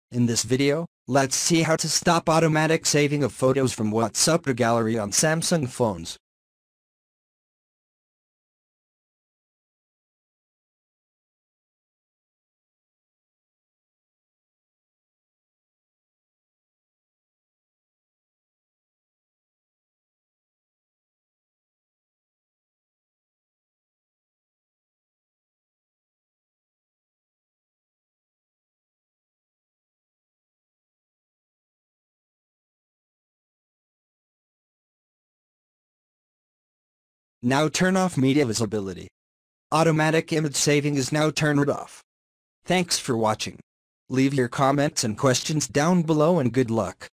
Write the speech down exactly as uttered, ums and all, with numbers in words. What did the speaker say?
In this video, let's see how to stop automatic saving of photos from WhatsApp to gallery on Samsung phones. Now turn off media visibility. Automatic image saving is now turned off. Thanks for watching. Leave your comments and questions down below and good luck.